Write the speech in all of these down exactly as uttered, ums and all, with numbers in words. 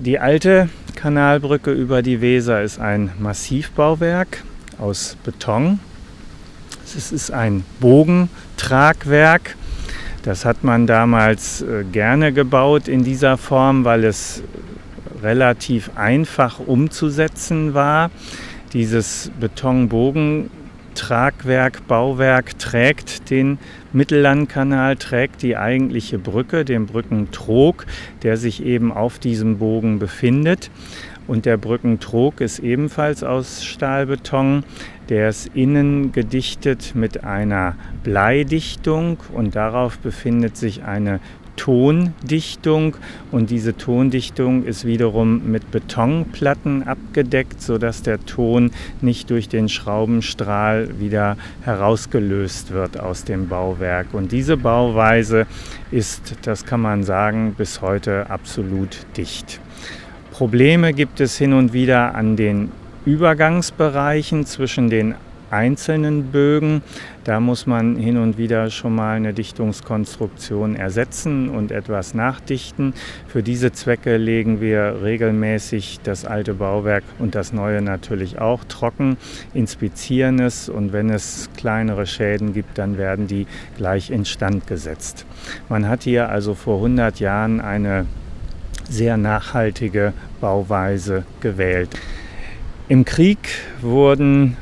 Die alte Kanalbrücke über die Weser ist ein Massivbauwerk aus Beton. Es ist ein Bogentragwerk. Das hat man damals gerne gebaut in dieser Form, weil es relativ einfach umzusetzen war. Dieses Betonbogentragwerk, Bauwerk trägt den Mittellandkanal, trägt die eigentliche Brücke, den Brückentrog, der sich eben auf diesem Bogen befindet. Und der Brückentrog ist ebenfalls aus Stahlbeton. Der ist innen gedichtet mit einer Bleidichtung und darauf befindet sich eine Tondichtung, und diese Tondichtung ist wiederum mit Betonplatten abgedeckt, sodass der Ton nicht durch den Schraubenstrahl wieder herausgelöst wird aus dem Bauwerk. Und diese Bauweise ist, das kann man sagen, bis heute absolut dicht. Probleme gibt es hin und wieder an den Übergangsbereichen zwischen den einzelnen Bögen. Da muss man hin und wieder schon mal eine Dichtungskonstruktion ersetzen und etwas nachdichten. Für diese Zwecke legen wir regelmäßig das alte Bauwerk und das neue natürlich auch trocken, inspizieren es, und wenn es kleinere Schäden gibt, dann werden die gleich instand gesetzt. Man hat hier also vor hundert Jahren eine sehr nachhaltige Bauweise gewählt. Im Krieg wurden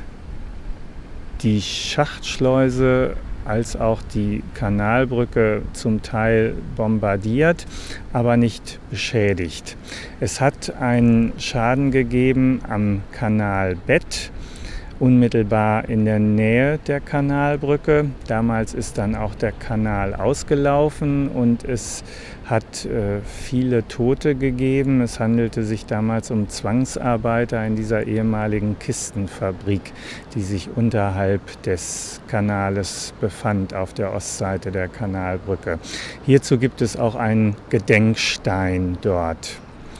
die Schachtschleuse als auch die Kanalbrücke zum Teil bombardiert, aber nicht beschädigt. Es hat einen Schaden gegeben am Kanalbett, unmittelbar in der Nähe der Kanalbrücke. Damals ist dann auch der Kanal ausgelaufen und es hat äh, viele Tote gegeben. Es handelte sich damals um Zwangsarbeiter in dieser ehemaligen Kistenfabrik, die sich unterhalb des Kanales befand, auf der Ostseite der Kanalbrücke. Hierzu gibt es auch einen Gedenkstein dort.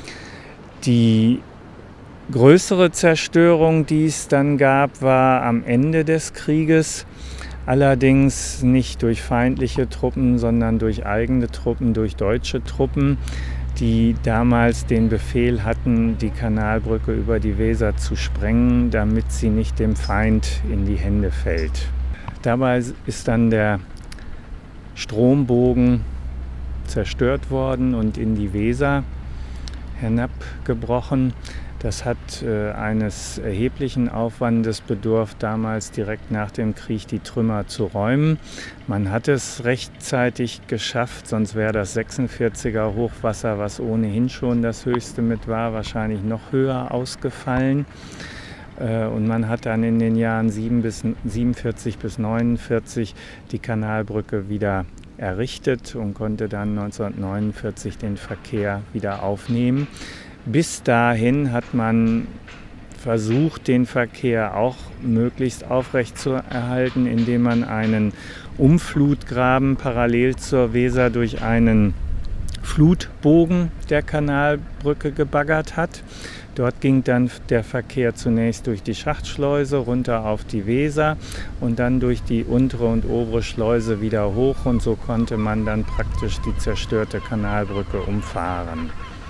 Die größere Zerstörung, die es dann gab, war am Ende des Krieges. Allerdings nicht durch feindliche Truppen, sondern durch eigene Truppen, durch deutsche Truppen, die damals den Befehl hatten, die Kanalbrücke über die Weser zu sprengen, damit sie nicht dem Feind in die Hände fällt. Dabei ist dann der Strombogen zerstört worden und in die Weser hinabgebrochen. Das hat äh, eines erheblichen Aufwandes bedurft, damals direkt nach dem Krieg die Trümmer zu räumen. Man hat es rechtzeitig geschafft, sonst wäre das sechsundvierziger Hochwasser, was ohnehin schon das höchste mit war, wahrscheinlich noch höher ausgefallen. Äh, und man hat dann in den Jahren siebenundvierzig bis neunundvierzig die Kanalbrücke wieder errichtet und konnte dann neunzehnhundertneunundvierzig den Verkehr wieder aufnehmen. Bis dahin hat man versucht, den Verkehr auch möglichst aufrecht zu erhalten, indem man einen Umflutgraben parallel zur Weser durch einen Flutbogen der Kanalbrücke gebaggert hat. Dort ging dann der Verkehr zunächst durch die Schachtschleuse runter auf die Weser und dann durch die untere und obere Schleuse wieder hoch, und so konnte man dann praktisch die zerstörte Kanalbrücke umfahren.